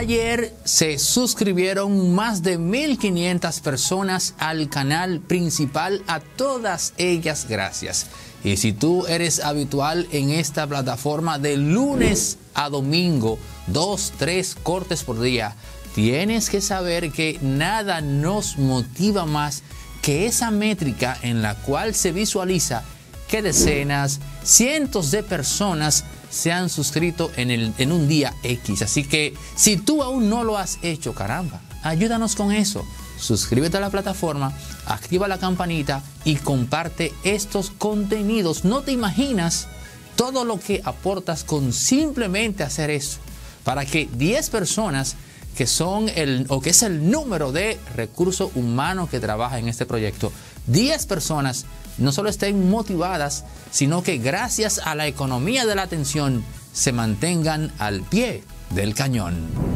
Ayer se suscribieron más de 1.500 personas al canal principal. A todas ellas, gracias. Y si tú eres habitual en esta plataforma de lunes a domingo, 2, 3 cortes por día, tienes que saber que nada nos motiva más que esa métrica en la cual se visualiza que decenas, cientos de personas se han suscrito en un día X. Así que si tú aún no lo has hecho, caramba, ayúdanos con eso. Suscríbete a la plataforma, activa la campanita y comparte estos contenidos. No te imaginas todo lo que aportas con simplemente hacer eso, para que 10 personas que es el número de recursos humanos que trabaja en este proyecto, 10 personas no solo estén motivadas, sino que gracias a la economía de la atención se mantengan al pie del cañón.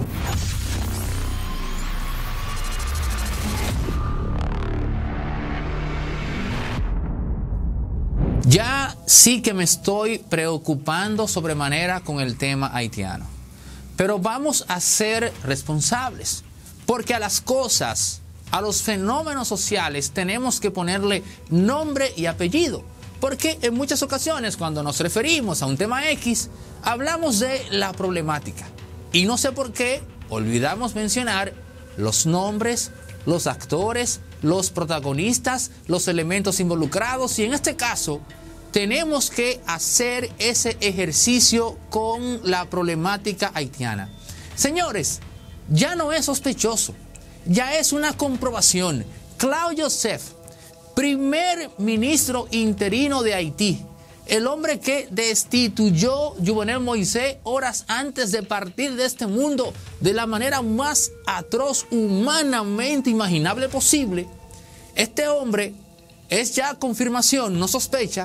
Ya sí que me estoy preocupando sobremanera con el tema haitiano. Pero vamos a ser responsables, porque a las cosas, a los fenómenos sociales, tenemos que ponerle nombre y apellido. Porque en muchas ocasiones, cuando nos referimos a un tema X, hablamos de la problemática. Y no sé por qué olvidamos mencionar los nombres, los actores, los protagonistas, los elementos involucrados. Y en este caso, tenemos que hacer ese ejercicio con la problemática haitiana. Señores, ya no es sospechoso, ya es una comprobación. Claude Joseph, primer ministro interino de Haití, el hombre que destituyó Jovenel Moïse horas antes de partir de este mundo de la manera más atroz humanamente imaginable posible. Este hombre es ya confirmación, no sospecha,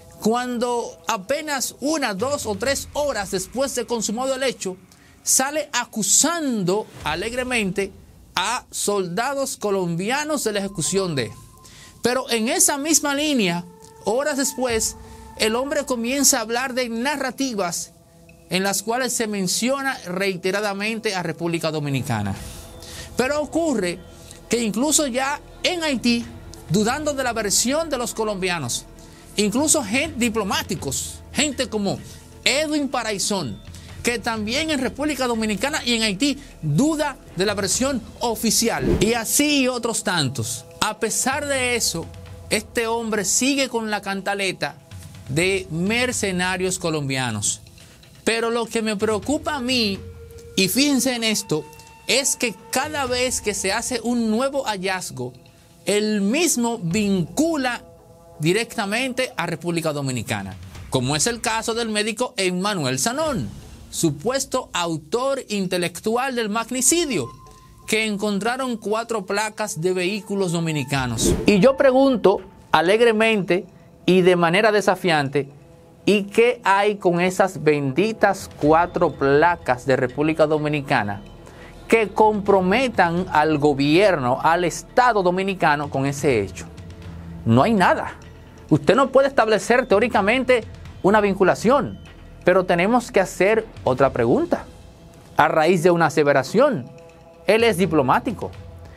cuando apenas 1, 2 o 3 horas después de consumado el hecho, sale acusando alegremente a soldados colombianos de la ejecución de. Pero en esa misma línea, horas después, el hombre comienza a hablar de narrativas en las cuales se menciona reiteradamente a República Dominicana. Pero ocurre que incluso ya en Haití, dudando de la versión de los colombianos, incluso diplomáticos, gente como Edwin Paraizón, que también en República Dominicana y en Haití duda de la versión oficial. Y así otros tantos. A pesar de eso, este hombre sigue con la cantaleta de mercenarios colombianos. Pero lo que me preocupa a mí, y fíjense en esto, es que cada vez que se hace un nuevo hallazgo, el mismo vincula directamente a República Dominicana, como es el caso del médico Emmanuel Sanón, supuesto autor intelectual del magnicidio, que encontraron 4 placas de vehículos dominicanos. Y yo pregunto alegremente y de manera desafiante, ¿y qué hay con esas benditas 4 placas de República Dominicana que comprometan al gobierno, al Estado dominicano con ese hecho? No hay nada. Usted no puede establecer teóricamente una vinculación, pero tenemos que hacer otra pregunta. A raíz de una aseveración, él es diplomático.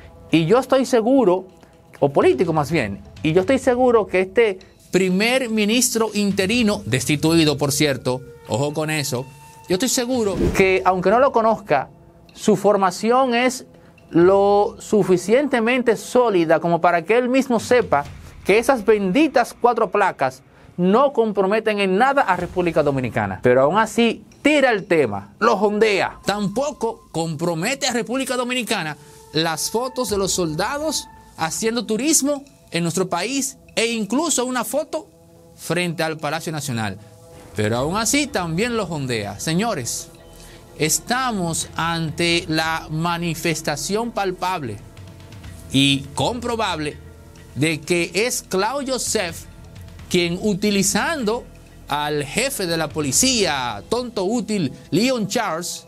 Y yo estoy seguro, o político más bien, y yo estoy seguro que este primer ministro interino, destituido por cierto, ojo con eso, yo estoy seguro que aunque no lo conozca, su formación es lo suficientemente sólida como para que él mismo sepa que esas benditas 4 placas no comprometen en nada a República Dominicana. Pero aún así tira el tema, lo jondea. Tampoco compromete a República Dominicana las fotos de los soldados haciendo turismo en nuestro país e incluso una foto frente al Palacio Nacional. Pero aún así también lo jondea. Señores, estamos ante la manifestación palpable y comprobable de que es Claude Joseph quien, utilizando al jefe de la policía, tonto útil, Leon Charles,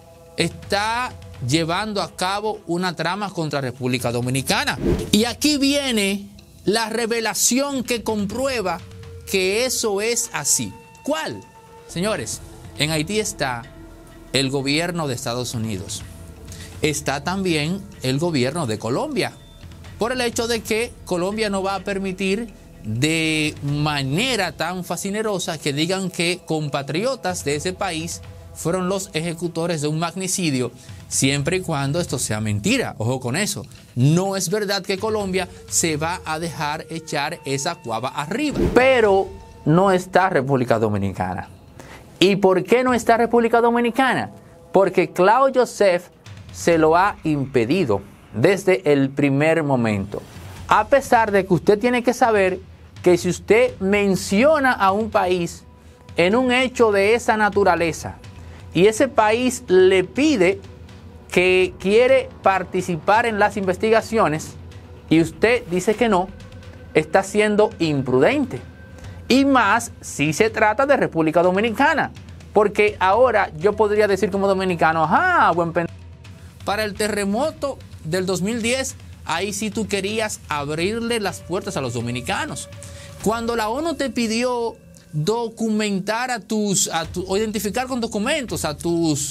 está llevando a cabo una trama contra República Dominicana. Y aquí viene la revelación que comprueba que eso es así. ¿Cuál? Señores, en Haití está el gobierno de Estados Unidos. está también el gobierno de Colombia, por el hecho de que Colombia no va a permitir de manera tan fascinerosa que digan que compatriotas de ese país fueron los ejecutores de un magnicidio, siempre y cuando esto sea mentira. Ojo con eso. No es verdad que Colombia se va a dejar echar esa cuava arriba. Pero no está República Dominicana. ¿Y por qué no está República Dominicana? Porque Claudio Joseph se lo ha impedido desde el primer momento. A pesar de que usted tiene que saber que si usted menciona a un país en un hecho de esa naturaleza y ese país le pide que quiere participar en las investigaciones y usted dice que no, está siendo imprudente. Y más si se trata de República Dominicana. Porque ahora yo podría decir como dominicano, ajá, buen pendejo. Para el terremoto del 2010, ahí sí tú querías abrirle las puertas a los dominicanos. Cuando la ONU te pidió documentar o identificar con documentos a tus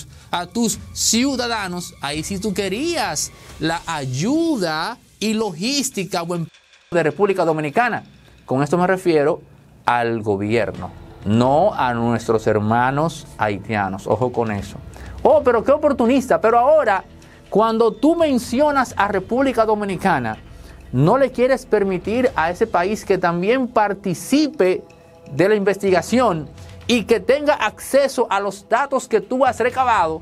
ciudadanos, ahí sí tú querías la ayuda y logística de República Dominicana. Con esto me refiero al gobierno, no a nuestros hermanos haitianos. Ojo con eso. Oh, pero qué oportunista. Pero ahora, cuando tú mencionas a República Dominicana, no le quieres permitir a ese país que también participe de la investigación y que tenga acceso a los datos que tú has recabado,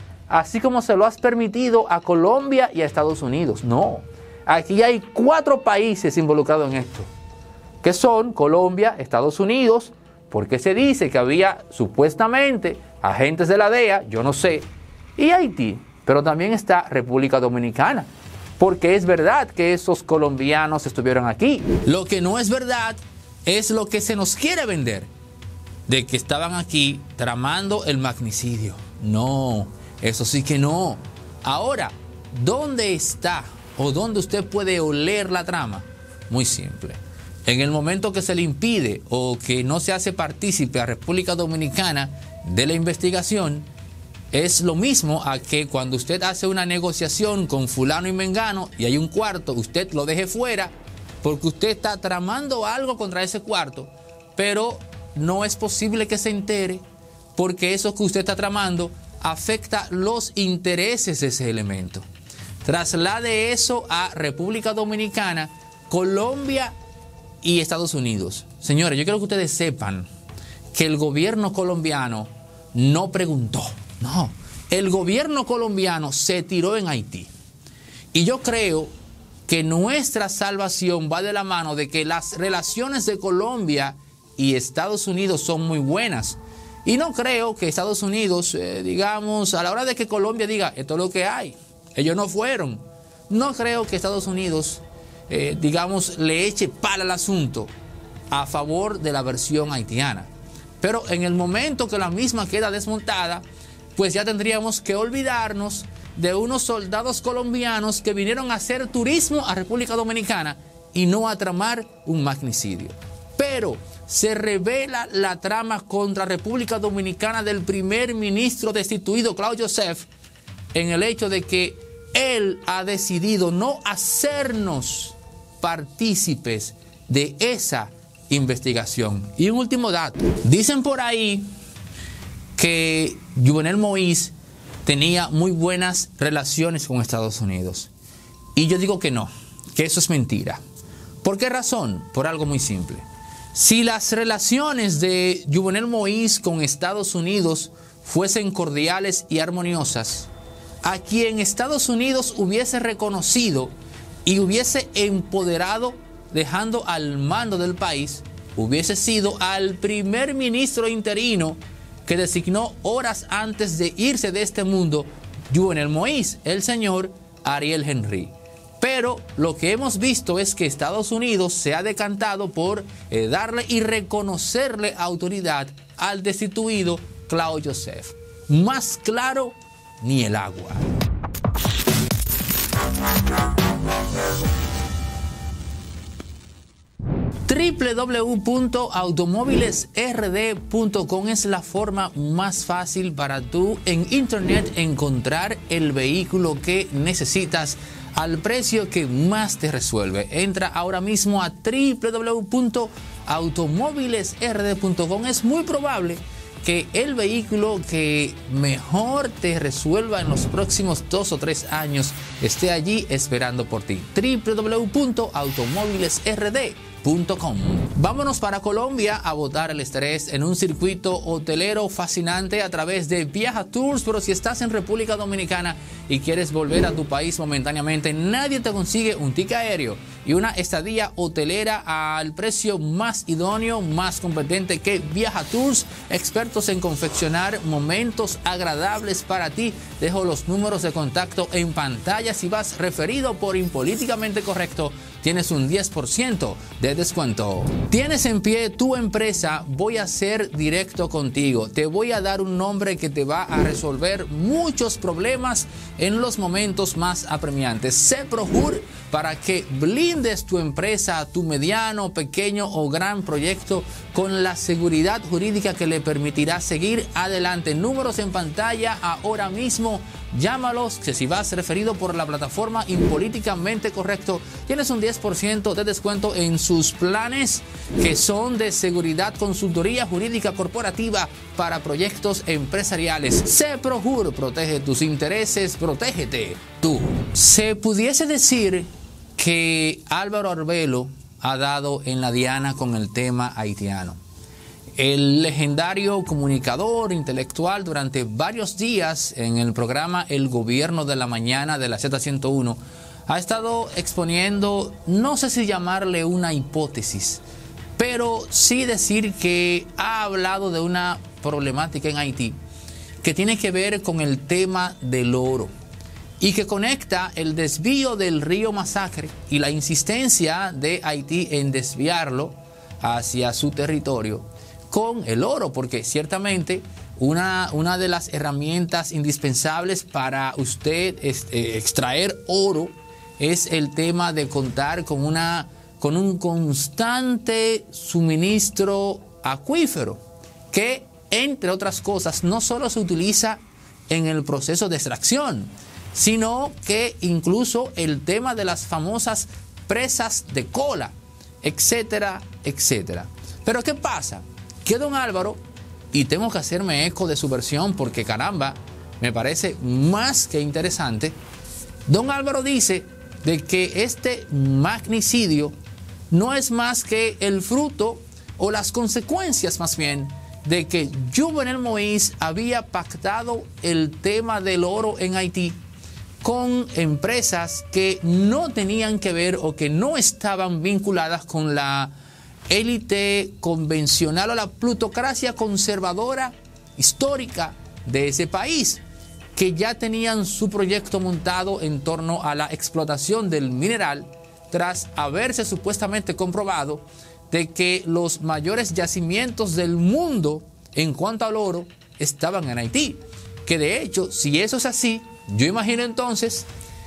así como se lo has permitido a Colombia y a Estados Unidos. No, aquí hay 4 países involucrados en esto, que son Colombia, Estados Unidos, porque se dice que había supuestamente agentes de la DEA, yo no sé, y Haití, pero también está República Dominicana, porque es verdad que esos colombianos estuvieron aquí. Lo que no es verdad es lo que se nos quiere vender, de que estaban aquí tramando el magnicidio. No, eso sí que no. Ahora, ¿dónde está o dónde usted puede oler la trama? Muy simple. En el momento que se le impide o que no se hace partícipe a República Dominicana de la investigación, es lo mismo a que cuando usted hace una negociación con fulano y mengano y hay un cuarto, usted lo deje fuera porque usted está tramando algo contra ese cuarto, pero no es posible que se entere porque eso que usted está tramando afecta los intereses de ese elemento. Traslade eso a República Dominicana, Colombia y Estados Unidos. Señores, yo quiero que ustedes sepan que el gobierno colombiano no preguntó. No, el gobierno colombiano se tiró en Haití. Y yo creo que nuestra salvación va de la mano de que las relaciones de Colombia y Estados Unidos son muy buenas. Y no creo que Estados Unidos, digamos, a la hora de que Colombia diga, esto es lo que hay, ellos no fueron. No creo que Estados Unidos, digamos, le eche pala al asunto a favor de la versión haitiana. Pero en el momento que la misma queda desmontada, pues ya tendríamos que olvidarnos de unos soldados colombianos que vinieron a hacer turismo a República Dominicana y no a tramar un magnicidio. Pero se revela la trama contra República Dominicana del primer ministro destituido, Claudio Joseph, en el hecho de que él ha decidido no hacernos partícipes de esa investigación. Y un último dato. Dicen por ahí que Jovenel Moïse tenía muy buenas relaciones con Estados Unidos. Y yo digo que no, que eso es mentira. ¿Por qué razón? Por algo muy simple. Si las relaciones de Jovenel Moïse con Estados Unidos fuesen cordiales y armoniosas, a quien Estados Unidos hubiese reconocido y hubiese empoderado, dejando al mando del país, hubiese sido al primer ministro interino que designó horas antes de irse de este mundo, Jovenel Moïse, el señor Ariel Henry. Pero lo que hemos visto es que Estados Unidos se ha decantado por darle y reconocerle autoridad al destituido Claudio Joseph. Más claro, ni el agua. www.automóvilesrd.com es la forma más fácil para tú en internet encontrar el vehículo que necesitas al precio que más te resuelve. Entra ahora mismo a www.automóvilesrd.com. Es muy probable que el vehículo que mejor te resuelva en los próximos 2 o 3 años esté allí esperando por ti. www.automóvilesrd.com. Vámonos para Colombia a botar el estrés en un circuito hotelero fascinante a través de Viaja Tours. Pero si estás en República Dominicana y quieres volver a tu país momentáneamente, nadie te consigue un ticket aéreo y una estadía hotelera al precio más idóneo, más competente que Viaja Tours, expertos en confeccionar momentos agradables para ti. Dejo los números de contacto en pantalla. Si vas referido por Impolíticamente Correcto, tienes un 10% de descuento. Tienes en pie tu empresa, voy a ser directo contigo. Te voy a dar un nombre que te va a resolver muchos problemas en los momentos más apremiantes. Seprohur, para que blindes tu empresa, tu mediano, pequeño o gran proyecto con la seguridad jurídica que le permitirá seguir adelante. Números en pantalla ahora mismo. Llámalos, que si vas referido por la plataforma Impolíticamente Correcto, tienes un 10% de descuento en sus planes que son de seguridad, consultoría jurídica corporativa para proyectos empresariales. Seprohur, protege tus intereses, protégete tú. Se pudiese decir que Álvaro Arbelo ha dado en la diana con el tema haitiano. El legendario comunicador intelectual durante varios días en el programa El Gobierno de la Mañana de la Z101 ha estado exponiendo, no sé si llamarle una hipótesis, pero sí decir que ha hablado de una problemática en Haití que tiene que ver con el tema del oro y que conecta el desvío del río Masacre y la insistencia de Haití en desviarlo hacia su territorio con el oro, porque ciertamente una de las herramientas indispensables para usted extraer oro es el tema de contar con un constante suministro acuífero, que entre otras cosas no solo se utiliza en el proceso de extracción, sino que incluso el tema de las famosas presas de cola, etcétera, etcétera. Pero ¿qué pasa? Que don Álvaro, y tengo que hacerme eco de su versión porque caramba, me parece más que interesante, don Álvaro dice de que este magnicidio no es más que el fruto o las consecuencias más bien de que Jovenel Moïse había pactado el tema del oro en Haití con empresas que no tenían que ver o que no estaban vinculadas con la élite convencional o la plutocracia conservadora histórica de ese país, que ya tenían su proyecto montado en torno a la explotación del mineral tras haberse supuestamente comprobado de que los mayores yacimientos del mundo en cuanto al oro estaban en Haití. Que de hecho, si eso es así, yo imagino entonces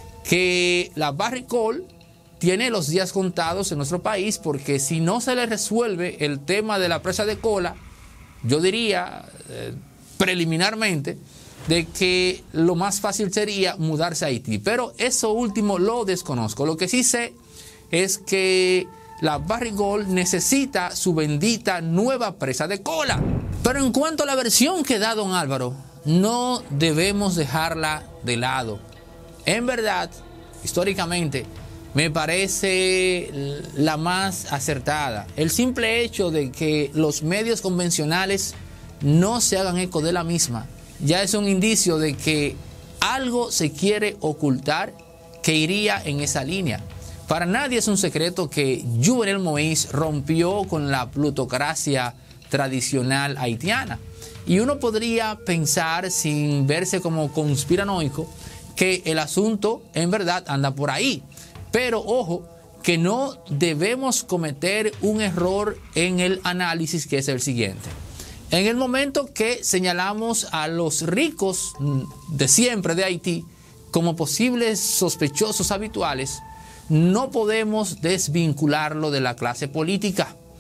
que la Barrick Gold tiene los días contados en nuestro país, porque si no se le resuelve el tema de la presa de cola, yo diría preliminarmente de que lo más fácil sería mudarse a Haití. Pero eso último lo desconozco. Lo que sí sé es que la Barrick Gold necesita su bendita nueva presa de cola. Pero en cuanto a la versión que da don Álvaro, no debemos dejarla de lado. En verdad, históricamente, me parece la más acertada. El simple hecho de que los medios convencionales no se hagan eco de la misma ya es un indicio de que algo se quiere ocultar que iría en esa línea. Para nadie es un secreto que Jovenel Moïse rompió con la plutocracia tradicional haitiana. Y uno podría pensar, sin verse como conspiranoico, que el asunto en verdad anda por ahí. Pero ojo, que no debemos cometer un error en el análisis, que es el siguiente. En el momento que señalamos a los ricos de siempre de Haití como posibles sospechosos habituales, no podemos desvincularlo de la clase política.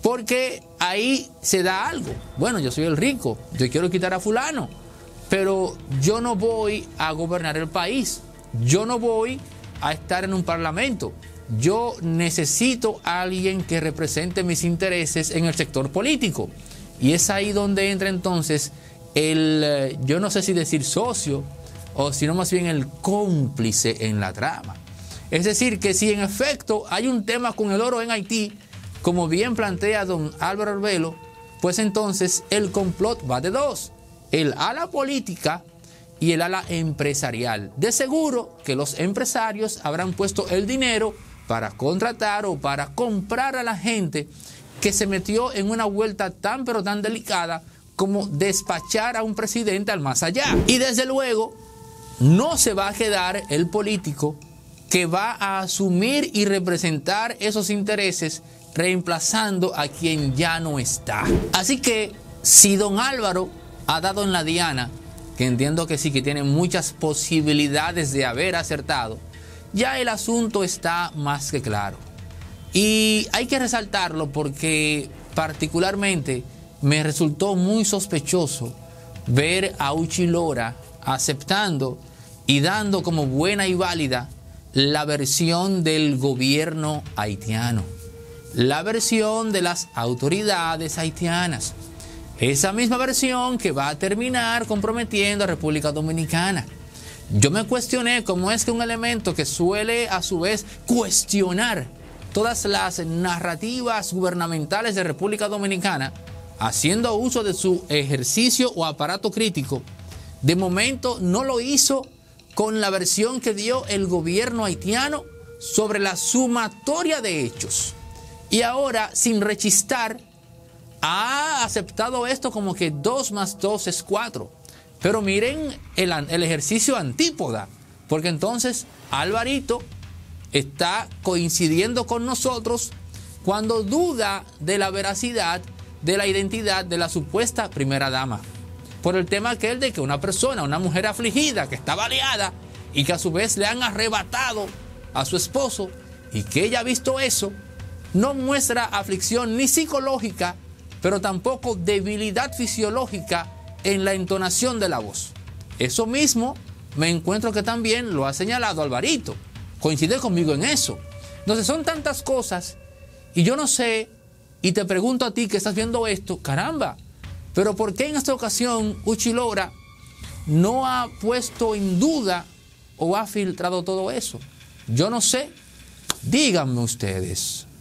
Porque ahí se da algo. Bueno, yo soy el rico, yo quiero quitar a fulano, pero yo no voy a gobernar el país. Yo no voy a estar en un parlamento. Yo necesito a alguien que represente mis intereses en el sector político. Y es ahí donde entra entonces yo no sé si decir socio, o sino más bien el cómplice en la trama. Es decir, que si en efecto hay un tema con el oro en Haití, como bien plantea don Álvaro Arbelo, pues entonces el complot va de dos: el ala política y el ala empresarial. De seguro que los empresarios habrán puesto el dinero para contratar o para comprar a la gente que se metió en una vuelta tan pero tan delicada como despachar a un presidente al más allá. Y desde luego no se va a quedar el político que va a asumir y representar esos intereses reemplazando a quien ya no está. Así que si don Álvaro ha dado en la diana, que entiendo que sí, que tiene muchas posibilidades de haber acertado, ya el asunto está más que claro. Y hay que resaltarlo porque particularmente me resultó muy sospechoso ver a Uchi Lora aceptando y dando como buena y válida la versión del gobierno haitiano, la versión de las autoridades haitianas, esa misma versión que va a terminar comprometiendo a República Dominicana. Yo me cuestioné cómo es que un elemento que suele a su vez cuestionar todas las narrativas gubernamentales de República Dominicana, haciendo uso de su ejercicio o aparato crítico, de momento no lo hizo con la versión que dio el gobierno haitiano sobre la sumatoria de hechos. Y ahora, sin rechistar, ha aceptado esto como que 2 más 2 es 4. Pero miren el ejercicio antípoda, porque entonces Alvarito está coincidiendo con nosotros cuando duda de la veracidad de la identidad de la supuesta primera dama, por el tema aquel de que una persona, una mujer afligida que está baleada y que a su vez le han arrebatado a su esposo, y que ella ha visto eso, no muestra aflicción ni psicológica, pero tampoco debilidad fisiológica en la entonación de la voz. Eso mismo me encuentro que también lo ha señalado Alvarito. Coincide conmigo en eso. Entonces son tantas cosas y yo no sé, y te pregunto a ti que estás viendo esto, caramba, pero ¿por qué en esta ocasión Uchi Lora no ha puesto en duda o ha filtrado todo eso? Yo no sé, díganme ustedes.